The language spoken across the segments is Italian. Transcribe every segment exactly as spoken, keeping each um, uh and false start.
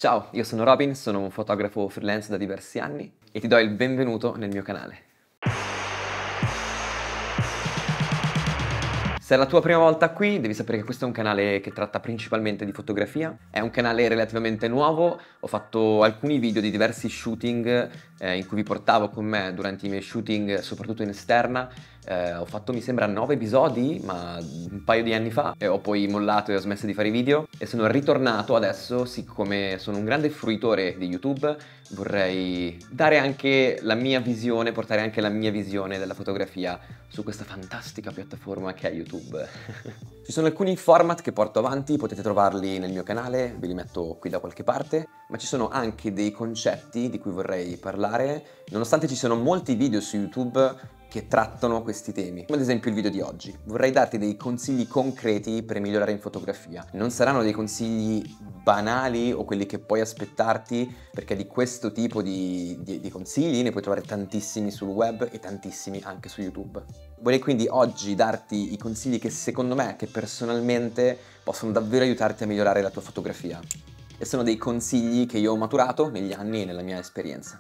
Ciao, io sono Robin, sono un fotografo freelance da diversi anni e ti do il benvenuto nel mio canale. Se è la tua prima volta qui, devi sapere che questo è un canale che tratta principalmente di fotografia. È un canale relativamente nuovo, ho fatto alcuni video di diversi shooting eh, in cui vi portavo con me durante i miei shooting, soprattutto in esterna. Eh, ho fatto, mi sembra, nove episodi, ma un paio di anni fa, e ho poi mollato e ho smesso di fare i video e sono ritornato adesso, siccome sono un grande fruitore di YouTube, vorrei dare anche la mia visione, portare anche la mia visione della fotografia su questa fantastica piattaforma che è YouTube. Ci sono alcuni format che porto avanti, potete trovarli nel mio canale, ve li metto qui da qualche parte, ma ci sono anche dei concetti di cui vorrei parlare, nonostante ci siano molti video su YouTube che trattano questi temi, come ad esempio il video di oggi. Vorrei darti dei consigli concreti per migliorare in fotografia. Non saranno dei consigli banali o quelli che puoi aspettarti, perché di questo tipo di, di, di consigli ne puoi trovare tantissimi sul web e tantissimi anche su YouTube. Vorrei quindi oggi darti i consigli che secondo me, che personalmente, possono davvero aiutarti a migliorare la tua fotografia. E sono dei consigli che io ho maturato negli anni e nella mia esperienza.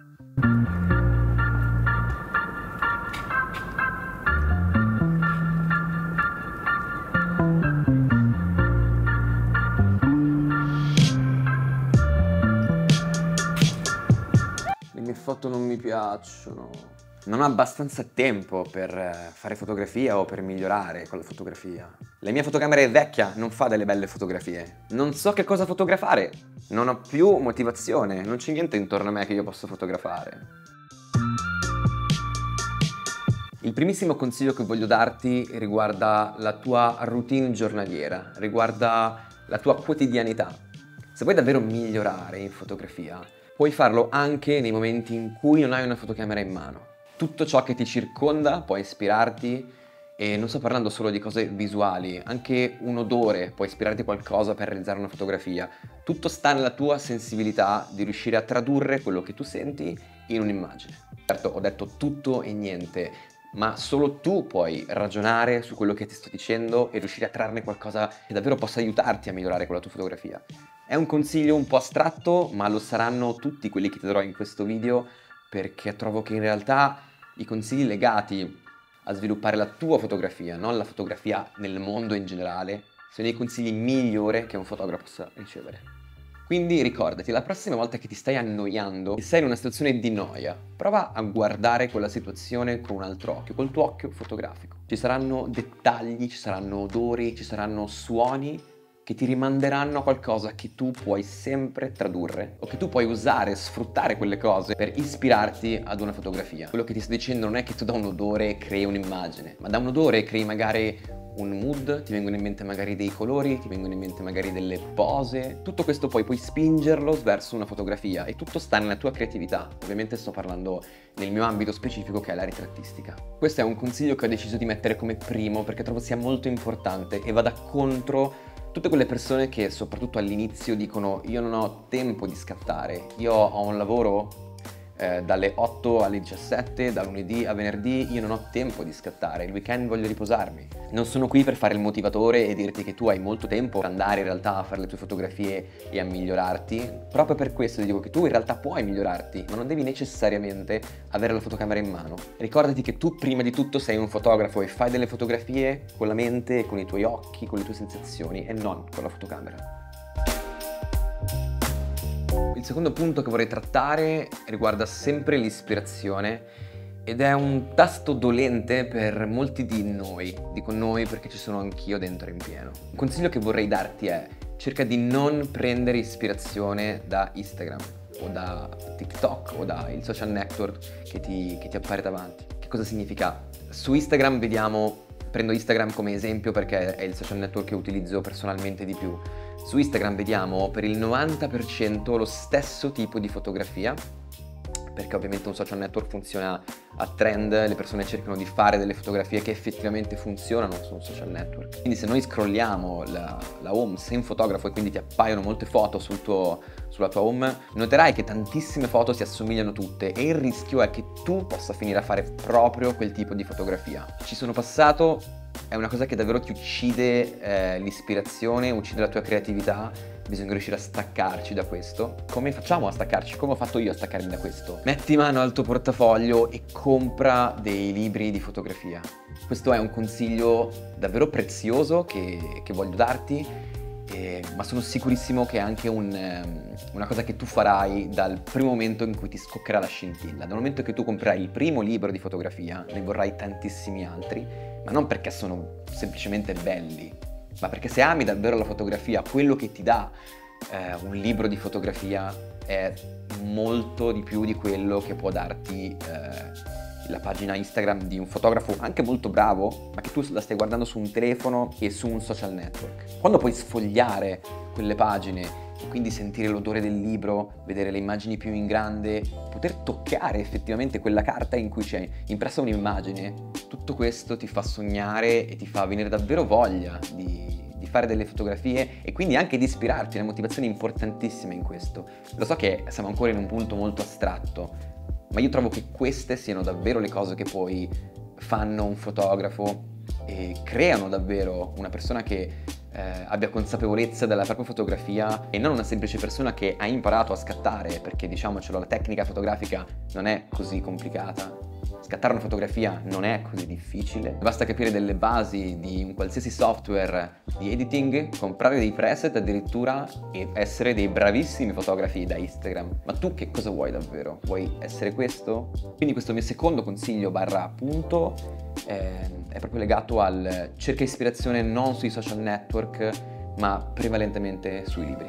Le foto non mi piacciono. Non ho abbastanza tempo per fare fotografia o per migliorare con la fotografia. La mia fotocamera è vecchia, non fa delle belle fotografie. Non so che cosa fotografare. Non ho più motivazione, non c'è niente intorno a me che io possa fotografare. Il primissimo consiglio che voglio darti riguarda la tua routine giornaliera, riguarda la tua quotidianità. Se vuoi davvero migliorare in fotografia, puoi farlo anche nei momenti in cui non hai una fotocamera in mano. Tutto ciò che ti circonda può ispirarti, e non sto parlando solo di cose visuali, anche un odore può ispirarti qualcosa per realizzare una fotografia. Tutto sta nella tua sensibilità di riuscire a tradurre quello che tu senti in un'immagine. Certo, ho detto tutto e niente, ma solo tu puoi ragionare su quello che ti sto dicendo e riuscire a trarne qualcosa che davvero possa aiutarti a migliorare con la tua fotografia. È un consiglio un po' astratto, ma lo saranno tutti quelli che ti darò in questo video, perché trovo che in realtà i consigli legati a sviluppare la tua fotografia, non la fotografia nel mondo in generale, sono i consigli migliori che un fotografo possa ricevere. Quindi ricordati, la prossima volta che ti stai annoiando e sei in una situazione di noia, prova a guardare quella situazione con un altro occhio, col tuo occhio fotografico. Ci saranno dettagli, ci saranno odori, ci saranno suoni che ti rimanderanno a qualcosa che tu puoi sempre tradurre o che tu puoi usare, sfruttare quelle cose per ispirarti ad una fotografia. Quello che ti sto dicendo non è che tu da un odore crei un'immagine, ma da un odore crei magari un mood, ti vengono in mente magari dei colori, ti vengono in mente magari delle pose. Tutto questo poi puoi spingerlo verso una fotografia e tutto sta nella tua creatività. Ovviamente sto parlando nel mio ambito specifico, che è la ritrattistica. Questo è un consiglio che ho deciso di mettere come primo perché trovo sia molto importante e vada contro tutte quelle persone che soprattutto all'inizio dicono: io non ho tempo di scattare, io ho un lavoro eh, dalle otto alle diciassette, da lunedì a venerdì, io non ho tempo di scattare, il weekend voglio riposarmi. Non sono qui per fare il motivatore e dirti che tu hai molto tempo per andare in realtà a fare le tue fotografie e a migliorarti. Proprio per questo ti dico che tu in realtà puoi migliorarti, ma non devi necessariamente avere la fotocamera in mano. Ricordati che tu prima di tutto sei un fotografo e fai delle fotografie con la mente, con i tuoi occhi, con le tue sensazioni e non con la fotocamera. Il secondo punto che vorrei trattare riguarda sempre l'ispirazione ed è un tasto dolente per molti di noi. Dico noi perché ci sono anch'io dentro in pieno. Un consiglio che vorrei darti è: cerca di non prendere ispirazione da Instagram o da TikTok o dai social network che ti, che ti appare davanti. Che cosa significa? Su Instagram vediamo, prendo Instagram come esempio perché è il social network che utilizzo personalmente di più. Su Instagram vediamo per il novanta per cento lo stesso tipo di fotografia, perché ovviamente un social network funziona a trend, le persone cercano di fare delle fotografie che effettivamente funzionano su un social network. Quindi se noi scrolliamo la, la home, sei un fotografo e quindi ti appaiono molte foto sul tuo, sulla tua home, noterai che tantissime foto si assomigliano tutte e il rischio è che tu possa finire a fare proprio quel tipo di fotografia. Ci sono passato, è una cosa che davvero ti uccide eh, l'ispirazione, uccide la tua creatività bisogna riuscire a staccarci da questo. Come facciamo a staccarci? Come ho fatto io a staccarmi da questo? Metti mano al tuo portafoglio e compra dei libri di fotografia. Questo è un consiglio davvero prezioso che, che voglio darti. Eh, ma sono sicurissimo che è anche un, um, una cosa che tu farai dal primo momento in cui ti scoccherà la scintilla. Dal momento che tu comprerai il primo libro di fotografia, ne vorrai tantissimi altri, ma non perché sono semplicemente belli, ma perché se ami davvero la fotografia, quello che ti dà eh, un libro di fotografia è molto di più di quello che può darti eh, la pagina Instagram di un fotografo anche molto bravo, ma che tu la stai guardando su un telefono e su un social network. Quando puoi sfogliare quelle pagine e quindi sentire l'odore del libro, vedere le immagini più in grande, poter toccare effettivamente quella carta in cui c'è impressa un'immagine, tutto questo ti fa sognare e ti fa venire davvero voglia di, di fare delle fotografie e quindi anche di ispirarti, una motivazione importantissima in questo. Lo so che siamo ancora in un punto molto astratto, ma io trovo che queste siano davvero le cose che poi fanno un fotografo e creano davvero una persona che eh, abbia consapevolezza della propria fotografia e non una semplice persona che ha imparato a scattare, perché diciamocelo, la tecnica fotografica non è così complicata. Scattare una fotografia non è così difficile, basta capire delle basi di un qualsiasi software di editing, comprare dei preset addirittura e essere dei bravissimi fotografi da Instagram. Ma tu che cosa vuoi davvero? Vuoi essere questo? Quindi questo mio secondo consiglio barra punto eh, è proprio legato al cerca ispirazione non sui social network, ma prevalentemente sui libri.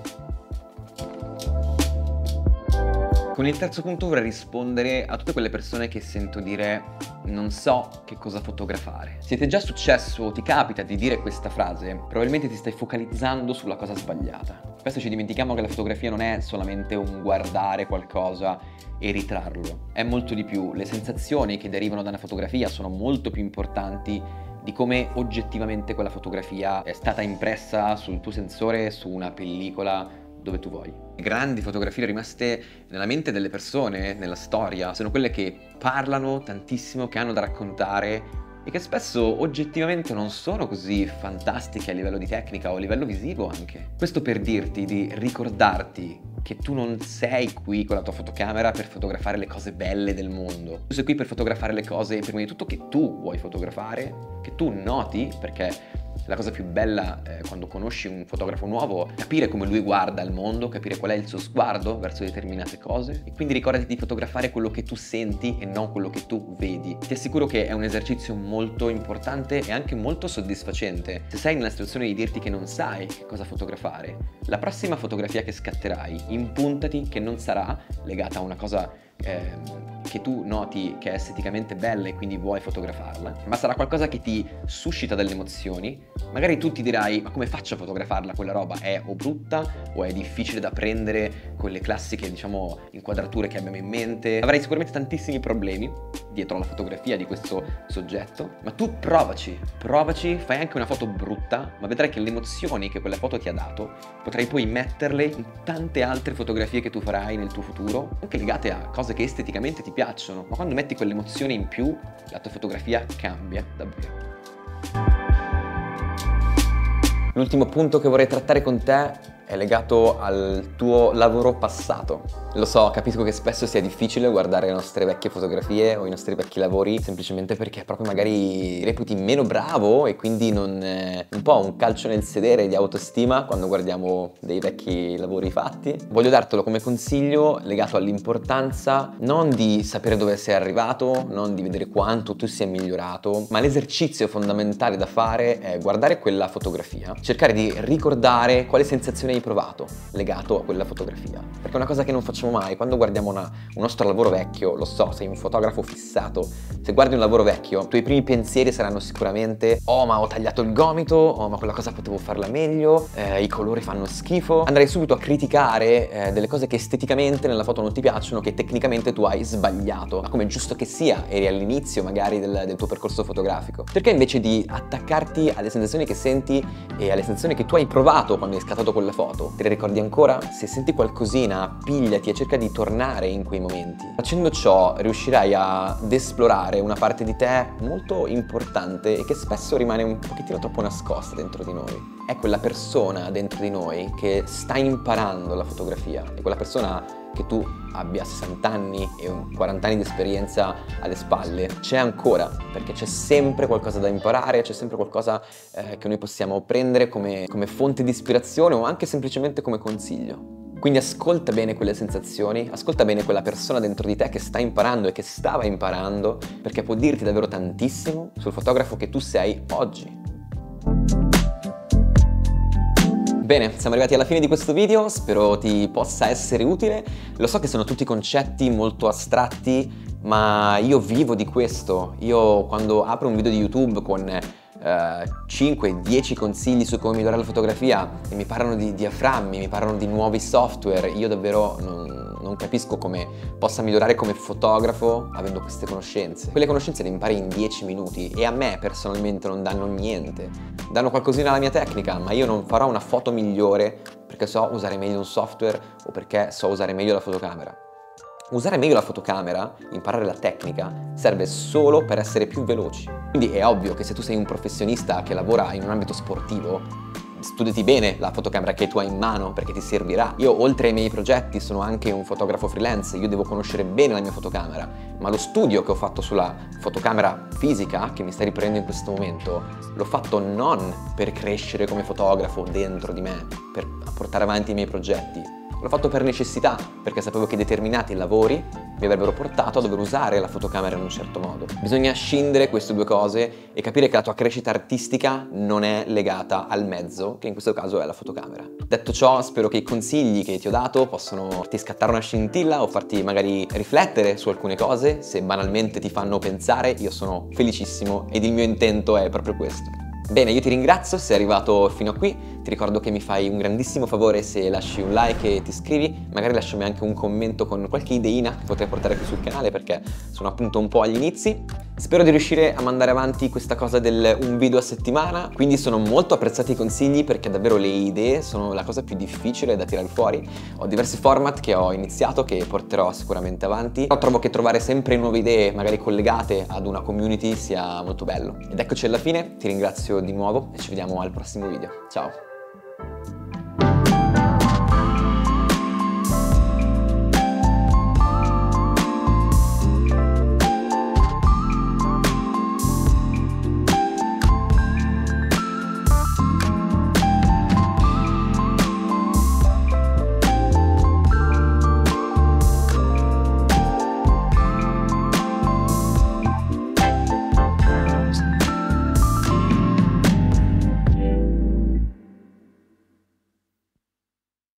Con il terzo punto vorrei rispondere a tutte quelle persone che sento dire non so che cosa fotografare. Se ti è già successo o ti capita di dire questa frase, probabilmente ti stai focalizzando sulla cosa sbagliata. Spesso ci dimentichiamo che la fotografia non è solamente un guardare qualcosa e ritrarlo, è molto di più. Le sensazioni che derivano da una fotografia sono molto più importanti di come oggettivamente quella fotografia è stata impressa sul tuo sensore, su una pellicola, dove tu vuoi. Le grandi fotografie rimaste nella mente delle persone, nella storia, sono quelle che parlano tantissimo, che hanno da raccontare e che spesso oggettivamente non sono così fantastiche a livello di tecnica o a livello visivo anche. Questo per dirti di ricordarti che tu non sei qui con la tua fotocamera per fotografare le cose belle del mondo. Tu sei qui per fotografare le cose, prima di tutto, che tu vuoi fotografare, che tu noti, perché la cosa più bella eh, quando conosci un fotografo nuovo è capire come lui guarda il mondo, capire qual è il suo sguardo verso determinate cose e quindi ricordati di fotografare quello che tu senti e non quello che tu vedi. Ti assicuro che è un esercizio molto importante e anche molto soddisfacente. Se sei nella situazione di dirti che non sai che cosa fotografare, la prossima fotografia che scatterai, impuntati che non sarà legata a una cosa eh, che tu noti che è esteticamente bella e quindi vuoi fotografarla, ma sarà qualcosa che ti suscita delle emozioni. Magari tu ti dirai: ma come faccio a fotografarla quella roba? È o brutta o è difficile da prendere con le classiche, diciamo, inquadrature che abbiamo in mente? Avrai sicuramente tantissimi problemi dietro alla fotografia di questo soggetto, ma tu provaci, provaci, fai anche una foto brutta, ma vedrai che le emozioni che quella foto ti ha dato potrai poi metterle in tante altre fotografie che tu farai nel tuo futuro, anche legate a cose che esteticamente ti piacciono, ma quando metti quelle emozioni in più, la tua fotografia cambia davvero. L'ultimo punto che vorrei trattare con te è legato al tuo lavoro passato. Lo so, capisco che spesso sia difficile guardare le nostre vecchie fotografie o i nostri vecchi lavori semplicemente perché proprio magari reputi meno bravo e quindi non è un po' un calcio nel sedere di autostima quando guardiamo dei vecchi lavori fatti. Voglio dartelo come consiglio legato all'importanza non di sapere dove sei arrivato, non di vedere quanto tu sia migliorato, ma l'esercizio fondamentale da fare è guardare quella fotografia, cercare di ricordare quale sensazione hai provato legato a quella fotografia, perché è una cosa che non facciamo mai. Quando guardiamo una, un nostro lavoro vecchio, lo so, sei un fotografo fissato, se guardi un lavoro vecchio i tuoi primi pensieri saranno sicuramente: oh, ma ho tagliato il gomito, oh, ma quella cosa potevo farla meglio, eh, i colori fanno schifo. Andrai subito a criticare eh, delle cose che esteticamente nella foto non ti piacciono, che tecnicamente tu hai sbagliato, ma come è giusto che sia, eri all'inizio magari del, del tuo percorso fotografico. Cerca invece di attaccarti alle sensazioni che senti e alle sensazioni che tu hai provato quando hai scattato quella foto. foto, te le ricordi ancora? Se senti qualcosina, pigliati e cerca di tornare in quei momenti. Facendo ciò riuscirai ad esplorare una parte di te molto importante e che spesso rimane un pochettino troppo nascosta dentro di noi. È quella persona dentro di noi che sta imparando la fotografia, è quella persona che tu abbia sessanta anni e quaranta anni di esperienza alle spalle, c'è ancora, perché c'è sempre qualcosa da imparare, c'è sempre qualcosa eh, che noi possiamo prendere come, come fonte di ispirazione o anche semplicemente come consiglio. Quindi ascolta bene quelle sensazioni, ascolta bene quella persona dentro di te che sta imparando e che stava imparando, perché può dirti davvero tantissimo sul fotografo che tu sei oggi. Bene, siamo arrivati alla fine di questo video, spero ti possa essere utile. Lo so che sono tutti concetti molto astratti, ma io vivo di questo. Io quando apro un video di YouTube con eh, cinque dieci consigli su come migliorare la fotografia e mi parlano di diaframmi, mi parlano di nuovi software, io davvero non, non capisco come possa migliorare come fotografo avendo queste conoscenze. Quelle conoscenze le impari in dieci minuti e a me personalmente non danno niente. Danno qualcosina alla mia tecnica, ma io non farò una foto migliore perché so usare meglio un software o perché so usare meglio la fotocamera. Usare meglio la fotocamera, imparare la tecnica, serve solo per essere più veloci. Quindi è ovvio che se tu sei un professionista che lavora in un ambito sportivo, studiati bene la fotocamera che tu hai in mano perché ti servirà. Io oltre ai miei progetti sono anche un fotografo freelance, io devo conoscere bene la mia fotocamera, ma lo studio che ho fatto sulla fotocamera fisica che mi sta riprendendo in questo momento l'ho fatto non per crescere come fotografo dentro di me, per portare avanti i miei progetti. L'ho fatto per necessità, perché sapevo che determinati lavori mi avrebbero portato a dover usare la fotocamera in un certo modo. Bisogna scindere queste due cose e capire che la tua crescita artistica non è legata al mezzo, che in questo caso è la fotocamera. Detto ciò, spero che i consigli che ti ho dato possano farti scattare una scintilla o farti magari riflettere su alcune cose. Se banalmente ti fanno pensare, io sono felicissimo ed il mio intento è proprio questo. Bene, io ti ringrazio se sei arrivato fino a qui, ti ricordo che mi fai un grandissimo favore se lasci un like e ti iscrivi, magari lasciami anche un commento con qualche ideina che potrei portare qui sul canale perché sono appunto un po' agli inizi. Spero di riuscire a mandare avanti questa cosa del un video a settimana, quindi sono molto apprezzati i consigli perché davvero le idee sono la cosa più difficile da tirare fuori. Ho diversi format che ho iniziato, che porterò sicuramente avanti, però trovo che trovare sempre nuove idee, magari collegate ad una community, sia molto bello. Ed eccoci alla fine, ti ringrazio di nuovo e ci vediamo al prossimo video. Ciao!